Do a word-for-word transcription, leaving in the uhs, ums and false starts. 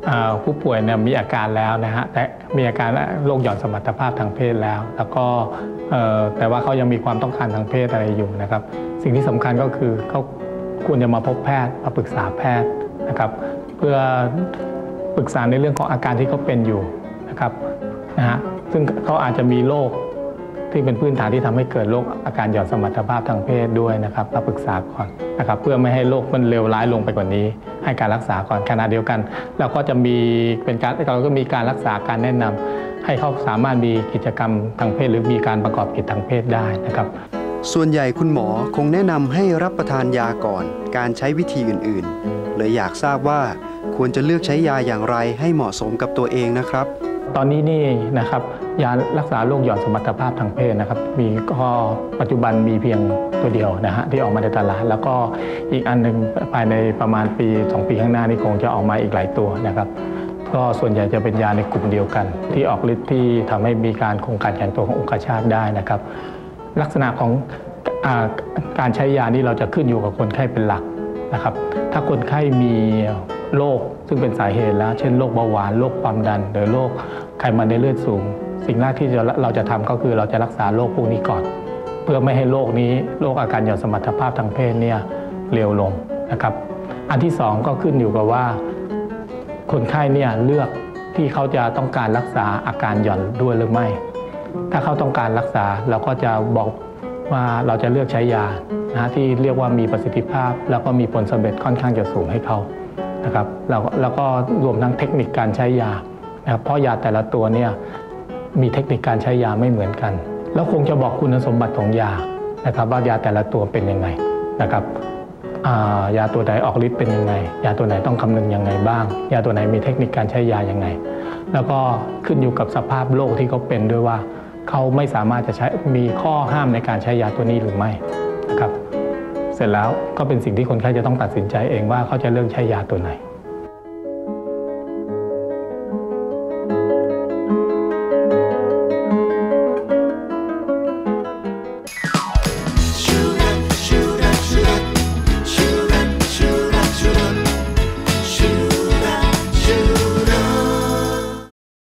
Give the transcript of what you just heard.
ผู้ป่วยเนี่ยมีอาการแล้วนะฮะแต่มีอาการโรคหย่อนสมรรถภาพทางเพศแล้วแล้วก็แต่ว่าเขายังมีความต้องการทางเพศอะไรอยู่นะครับสิ่งที่สำคัญก็คือเขาควรจะมาพบแพทย์มาปรึกษาแพทย์นะครับเพื่อปรึกษาในเรื่องของอาการที่เขาเป็นอยู่นะครับนะฮะซึ่งเขาอาจจะมีโรคที่เป็นพื้นฐานที่ทำให้เกิดโรคอาการหย่อนสมรรถภาพทางเพศด้วยนะครับมาปรึกษาก่อนนะครับเพื่อไม่ให้โรคมันเลวร้ายลงไปกว่านี้ให้การรักษาก่อนขณะเดียวกันเราก็จะมีเป็นการเราก็มีการรักษาการแนะนำให้เขาสามารถมีกิจกรรมทางเพศหรือมีการประกอบกิจทางเพศได้นะครับส่วนใหญ่คุณหมอคงแนะนำให้รับประทานยาก่อนการใช้วิธีอื่นๆเลยอยากทราบว่าควรจะเลือกใช้ยาอย่างไรให้เหมาะสมกับตัวเองนะครับตอนนี้นี่นะครับยารักษาโรคหย่อนสมรรถภาพทางเพศนะครับมีก็ปัจจุบันมีเพียงตัวเดียวนะฮะที่ออกมาในตลาดแล้วก็อีกอันหนึ่งภายในประมาณปีสองปีข้างหน้านี่คงจะออกมาอีกหลายตัวนะครับก็ส่วนใหญ่จะเป็นยาในกลุ่มเดียวกันที่ออกฤทธิ์ที่ทำให้มีการคงการแข็งตัวขององคชาตได้นะครับลักษณะของการใช้ยานี้เราจะขึ้นอยู่กับคนไข้เป็นหลักนะครับถ้าคนไข้มีโรคซึ่งเป็นสาเหตุแล้วเช่นโรคเบาหวานโรคความดันหรือโรคไขมันในเลือดสูงสิ่งแรกที่เราจะทำก็คือเราจะรักษาโรคพวกนี้ก่อนเพื่อไม่ให้โรคนี้โรคอาการหย่อนสมรรถภาพทางเพศเนี่ยเร็วลงนะครับอันที่สองก็ขึ้นอยู่กับว่าคนไข้เนี่ยเลือกที่เขาจะต้องการรักษาอาการหย่อนด้วยหรือไม่ถ้าเขาต้องการรักษาเราก็จะบอกว่าเราจะเลือกใช้ยานะที่เรียกว่ามีประสิทธิภาพแล้วก็มีผลสำเร็จค่อนข้างจะสูงให้เขานะครับแล้วแล้วก็รวมทั้งเทคนิคการใช้ยานะครับเพราะยาแต่ละตัวเนี่ยมีเทคนิคการใช้ยาไม่เหมือนกันแล้วคงจะบอกคุณสมบัติของยานะครับว่ายาแต่ละตัวเป็นยังไงนะครับยาตัวไหนออกฤทธิ์เป็นยังไงยาตัวไหนต้องคำนึงยังไงบ้างยาตัวไหนมีเทคนิคการใช้ยายังไงแล้วก็ขึ้นอยู่กับสภาพโรคที่เขาเป็นด้วยว่าเขาไม่สามารถจะใช้มีข้อห้ามในการใช้ยาตัวนี้หรือไม่นะครับเสร็จแล้วก็เป็นสิ่งที่คนไข้จะต้องตัดสินใจเองว่าเขาจะเลือกใช้ยาตัวไหน